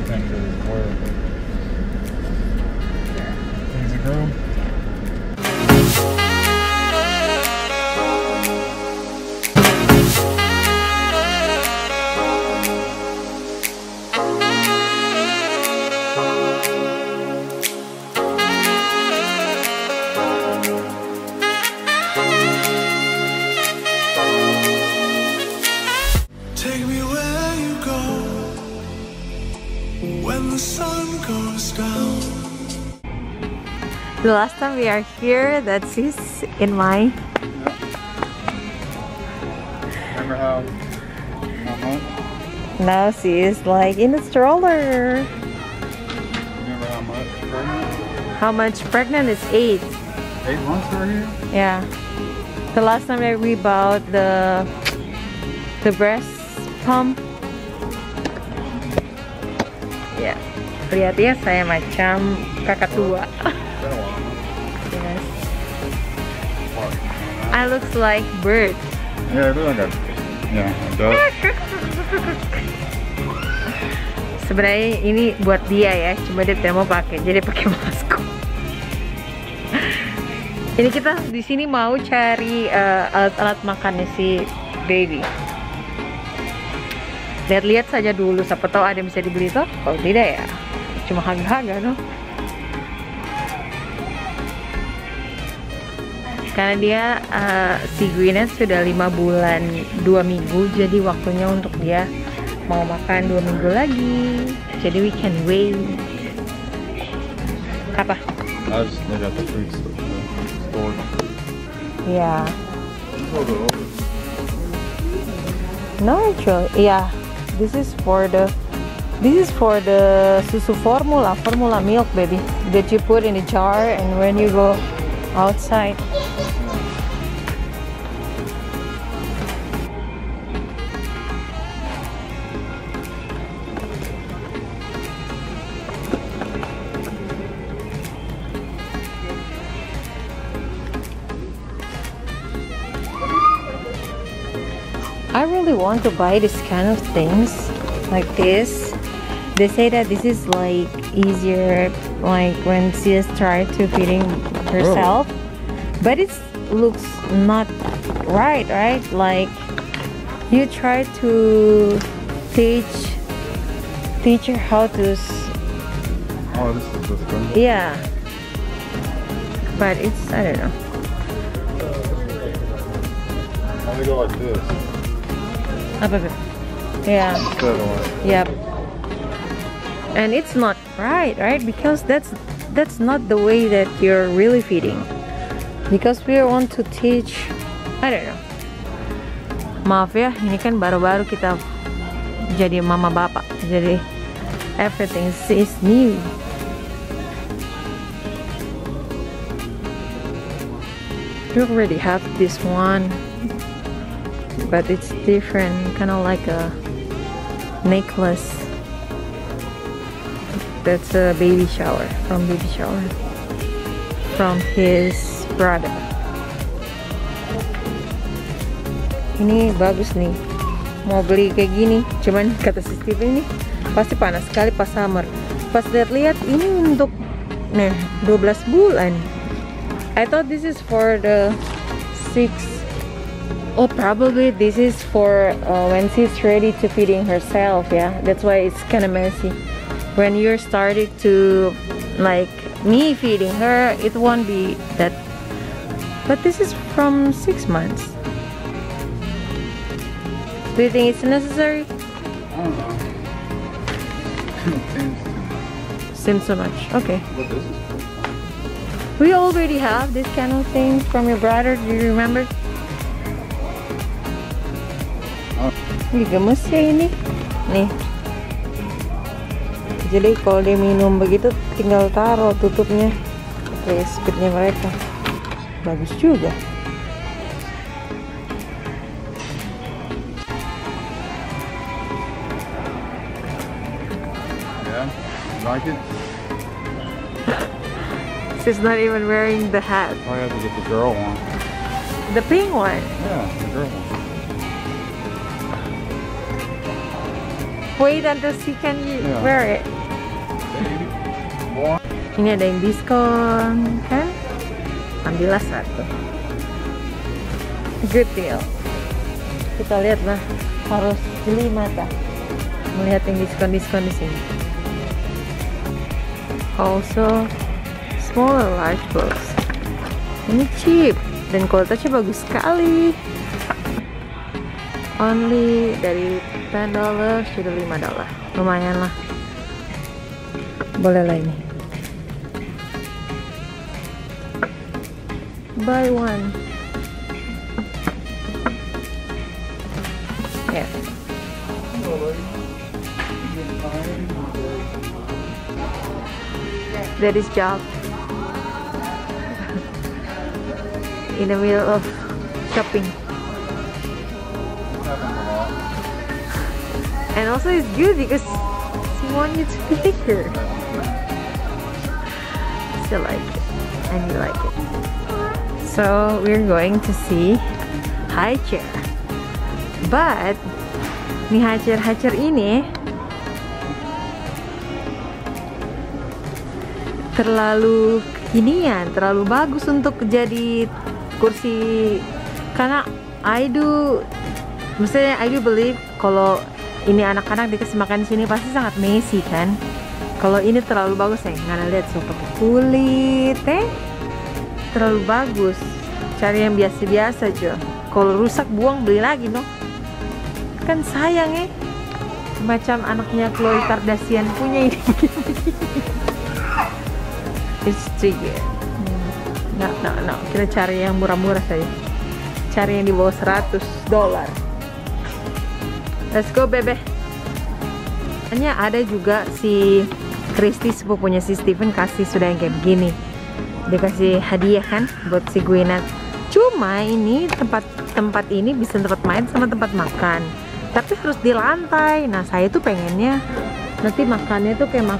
think it was where. Things to grow. Take me where you go when the sun goes down. The last time we are here, that's is in my. Remember how much? Now she is like in a stroller. Remember how much pregnant? How much pregnant is 8? 8 months for here? Yeah. The last time that we bought the breast pump. Ya, lihat ya, saya macam kakak tua. Yes. I looks like bird. Yeah, itu agak. Ya, ada. Sebenarnya ini buat dia ya, cuma dia tidak mau pakai, jadi pakai masker. Ini kita di sini mau cari alat-alat makannya si baby. Lihat-lihat saja dulu, siapa tahu ada yang bisa dibeli toh. Kalau tidak ya cuma harga-harga no. Karena dia si Gwyneth sudah 5 bulan 2 minggu, jadi waktunya untuk dia mau makan 2 minggu lagi. Jadi we can wait. Apa? I just look at the food store. Yeah. No, actually, yeah. This is for the susu formula milk, baby, that you put in a jar and when you go outside. I really want to buy this kind of things like this. They say that this is like easier, like when she has tried to feeding herself, but it looks not right? Like you try to teach her how to. Oh, this is this one. Yeah, but it's, I don't know. How do they go like this? Yeah. Instead of like. Yep. And it's not right? Because that's not the way that you're really feeding. Because we want to teach, I don't know. Maaf ya, ini kan baru-baru kita jadi mama bapak. Jadi everything is new. We already have this one, but it's different, kind of like a necklace. That's a baby shower, from his brother. Ini bagus nih, mau beli kayak gini, cuman kata si Steve ini pasti panas sekali pas summer. Pas lihat ini untuk 12 bulan. I thought this is for the 6. Oh, probably this is for when she's ready to feeding herself. Yeah, that's why it's kind of messy. When you're starting to, like me feeding her, it won't be that. But this is from 6 months. Do you think it's necessary? I don't know. Seems so much. Okay. What this is for? We already have this kind of thing from your brother. Do you remember? Ini gemes ya ini. Nih. Jadi kalau dia minum begitu tinggal taruh tutupnya. Kayak speednya mereka. Bagus juga. Yeah, you like it? She's not even wearing the hat. Probably have to get the girl one. The pink one. Yeah, the girl one. Wait until she can wear it. Ini ada yang diskon kan, ambillah satu. Good deal. Kita lihat lah, harus jeli mata melihat yang diskon di sini. Also smaller large box. Ini cheap dan kualitasnya bagus sekali. Only dari $10 sudah $5. Lumayan lah. Boleh lah ini. Buy one. Yeah. That is job. In the middle of shopping. And also it's good because she wants you to be bigger. Still like it, and you like it. So we're going to see high chair. But nih high chair ini terlalu kekinian, terlalu bagus untuk jadi kursi. Karena I do believe kalau ini anak-anak dikasih makan di sini pasti sangat messy kan. Kalau ini terlalu bagus ya, nggak lihat so pakai kulit, terlalu bagus. Cari yang biasa-biasa aja. Kalau rusak buang, beli lagi no. Kan sayang ya. Macam anaknya Khloe Kardashian punya ini. It's too good. No. Kita cari yang murah-murah saja. Cari yang di bawah $100. Let's go, bebe. Hanya ada juga si Christy, sepupunya si Stephen, kasih sudah yang kayak begini. Dia kasih hadiah kan buat si Gwyneth. Cuma ini tempat ini bisa tempat main sama tempat makan, tapi harus di lantai. Nah saya tuh pengennya nanti makannya tuh kayak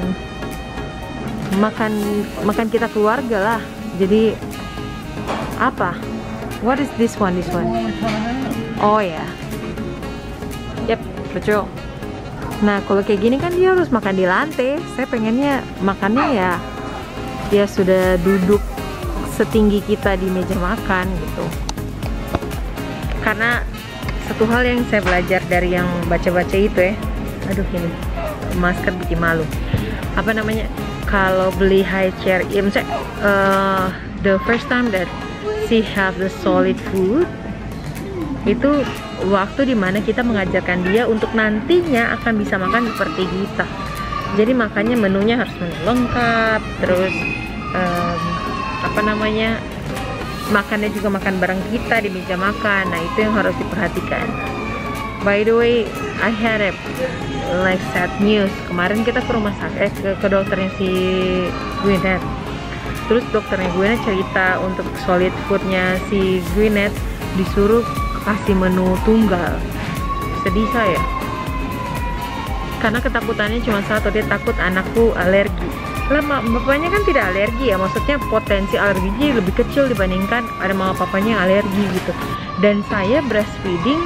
makan kita keluarga lah. Jadi apa? What is this one? Oh ya. Yep, betul. Nah kalau kayak gini kan dia harus makan di lantai. Saya pengennya makannya ya sudah duduk setinggi kita di meja makan gitu. Karena satu hal yang saya belajar dari yang baca-baca itu ya, aduh ini masker bikin malu. Apa namanya? Kalau beli high chair, ya misalnya the first time that she have the solid food, itu waktu dimana kita mengajarkan dia untuk nantinya akan bisa makan seperti kita. Jadi makanya menunya harus menu lengkap, terus apa namanya, makannya juga makan bareng kita di meja makan. Nah itu yang harus diperhatikan. By the way, I had a like sad news. Kemarin kita ke rumah sakit, ke dokternya si Gwyneth. Terus dokternya Gwyneth cerita untuk solid foodnya si Gwyneth disuruh kasih menu tunggal. Sedih saya. Karena ketakutannya cuma satu, dia takut anakku alergi. Lah bapaknya kan tidak alergi ya, maksudnya potensi alerginya lebih kecil dibandingkan ada mama papanya yang alergi gitu. Dan saya breastfeeding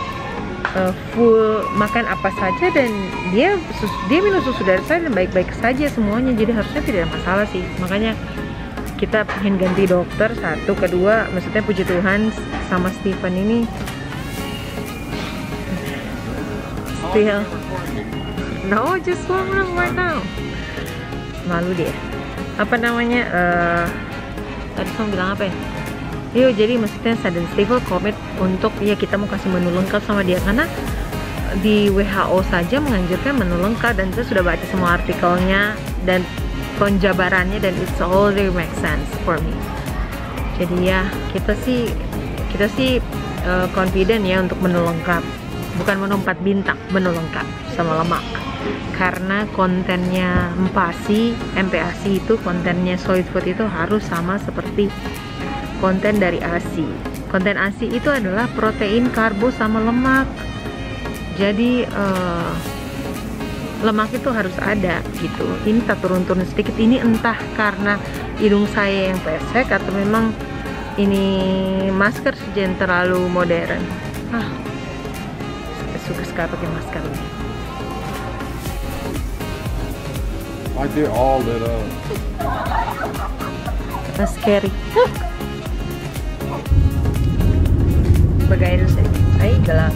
full makan apa saja, dan dia minum susu dari saya dan baik-baik saja semuanya, jadi harusnya tidak ada masalah sih. Makanya kita pengen ganti dokter, satu, kedua maksudnya puji Tuhan sama Stephen ini still no, just one right now. Malu dia. Apa namanya? Tadi kamu bilang apa ya? Yuk, jadi maksudnya Sudden Stable komit untuk ya kita mau kasih menu lengkap sama dia, karena di WHO saja menganjurkan menu lengkap, dan saya sudah baca semua artikelnya dan penjabarannya, dan it's all really make sense for me. Jadi ya kita sih confident ya untuk menu lengkap, bukan menu 4 bintang, menu lengkap sama lemak. Karena kontennya MPASI itu, kontennya solid food itu harus sama seperti konten dari ASI. Konten ASI itu adalah protein, karbo, sama lemak. Jadi lemak itu harus ada gitu. Ini tak turun-turun sedikit. Ini entah karena hidung saya yang pesek atau memang ini masker saja yang terlalu modern. Saya suka sekali pakai masker ini. Like they're all lit up. Karena scary. Bergaya dulu saya gelap.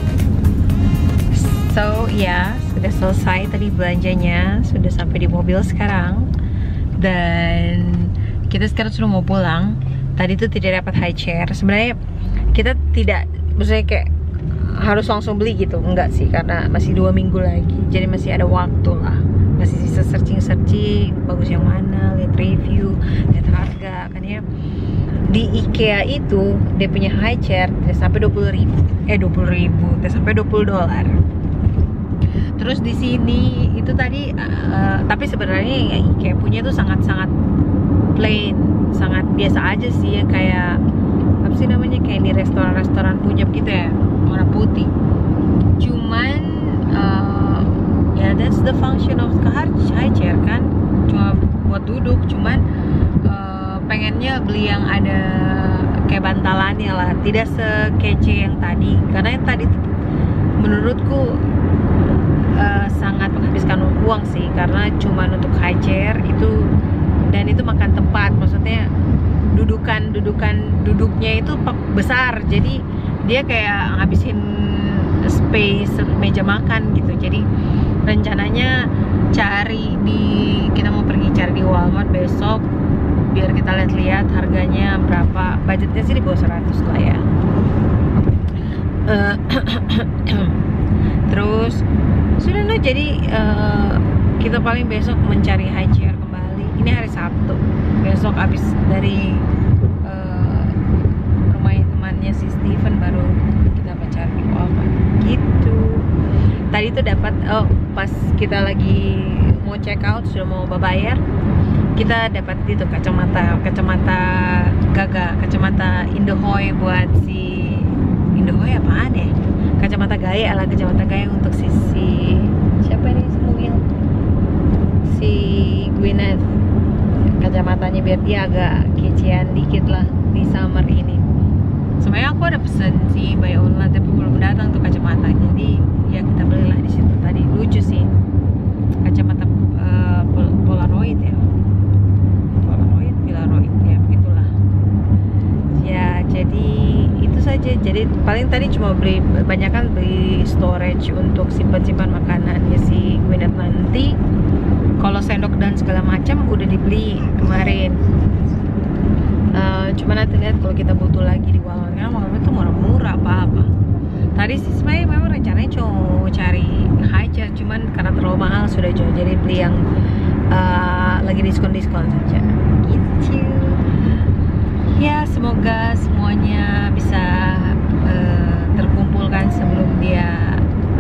So ya, sudah selesai tadi belanjanya, sudah sampai di mobil sekarang. Dan kita sekarang sudah mau pulang. Tadi tuh tidak dapat high chair. Sebenarnya kita tidak, maksudnya kayak harus langsung beli gitu, enggak sih, karena masih 2 minggu lagi. Jadi masih ada waktu lah. Masih sisa searching, bagus yang mana, lihat review, lihat harga kan ya. Di IKEA itu dia punya high chair tidak sampai 20.000, tidak sampai $20. Terus di sini itu tadi, tapi sebenarnya ya IKEA punya itu sangat-sangat plain, sangat biasa aja sih ya, kayak apa sih namanya, kayak di restoran-restoran punya gitu ya, warna putih. Cuman ya that's the function of the high chair kan, cuma buat duduk. Cuman pengennya beli yang ada kayak bantalannya lah, tidak sekece yang tadi, karena yang tadi menurutku sangat menghabiskan uang sih, karena cuman untuk high chair itu, dan itu makan tempat, maksudnya duduknya itu besar, jadi dia kayak ngabisin space meja makan gitu. Jadi rencananya kita mau pergi cari di Walmart besok, biar kita lihat-lihat harganya berapa. Budgetnya sih di bawah 100 lah ya. Terus sudah no, jadi kita paling besok mencari high chair kembali. Ini hari Sabtu, besok abis dari rumah temannya si Steven baru kita mencari di Walmart gitu. Tadi tuh dapat, pas kita lagi mau check out, sudah mau bayar, kita dapat itu kacamata Indohoy buat si Indohoy apaan ya? Kacamata gaya untuk si siapa ini, si Mungil, si Gwyneth, kacamatanya biar dia agak kecian dikit lah di summer ini. Sebenarnya aku ada pesen sih by online, tapi belum datang tuh kacamata, jadi ya kita belilah di situ. Tadi lucu sih, kacamata Polaroid ya, begitulah ya. Jadi itu saja. Jadi paling tadi cuma beli, banyakan beli storage untuk simpan makanan ya si Gwyneth. Nanti kalau sendok dan segala macam udah dibeli kemarin. Cuma nanti lihat kalau kita butuh lagi di Walmart, karena Walmart itu murah apa. Tadi sih sebenarnya memang rencananya cuma cari high chair, cuman karena terlalu mahal sudah jauh, jadi beli yang lagi diskon saja gitu ya. Semoga semuanya bisa terkumpulkan sebelum dia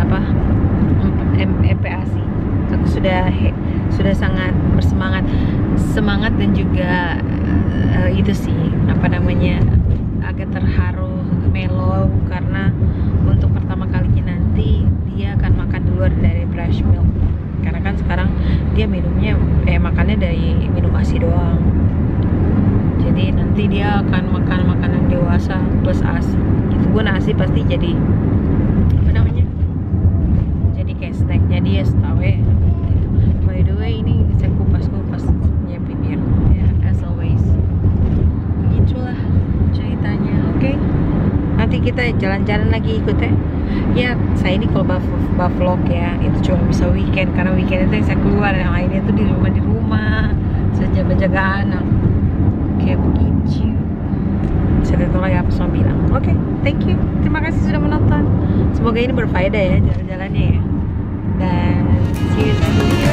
MPASI. Aku sudah sangat bersemangat dan juga itu sih agak terharu, melo, karena untuk pertama kalinya nanti dia akan makan di luar dari breast milk, karena kan sekarang dia makannya dari minum ASI doang. Jadi nanti dia akan makan makanan dewasa plus ASI. Itu pun ASI pasti jadi jadi kayak snacknya dia, setahu ya. By the way, ini saya kupas nyiapin biar ya, as always. Begitulah ceritanya. Oke. Nanti kita jalan-jalan lagi ikut ya. Ya, saya ini kalau vlog ya, itu cuma bisa weekend, karena weekend itu saya keluar, yang lainnya tuh di rumah saja menjaga anak. Kayak begitu. Saya tahu lagi apa saya bilang. Oke, thank you. Terima kasih sudah menonton. Semoga ini berfaedah ya jalan-jalannya ya. Dan see you next